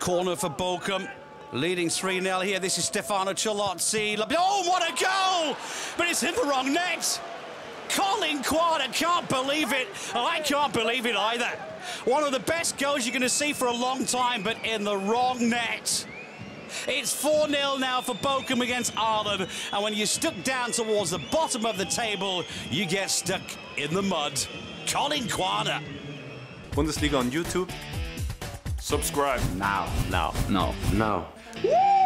Corner for Bochum. Leading 3-0 here. This is Stefano Ciolozzi. Oh, what a goal! But it's in the wrong net. Collin Quaner, can't believe it. Oh, I can't believe it either. One of the best goals you're going to see for a long time, but in the wrong net. It's 4-0 now for Bochum against Aalen, and when you're stuck down towards the bottom of the table, you get stuck in the mud. Collin Quaner. Bundesliga on YouTube. Subscribe. Now. Woo!